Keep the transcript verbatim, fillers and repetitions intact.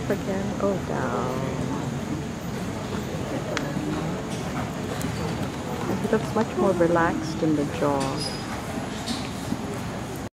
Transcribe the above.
up again. Oh, down. He looks much more relaxed in the jaw.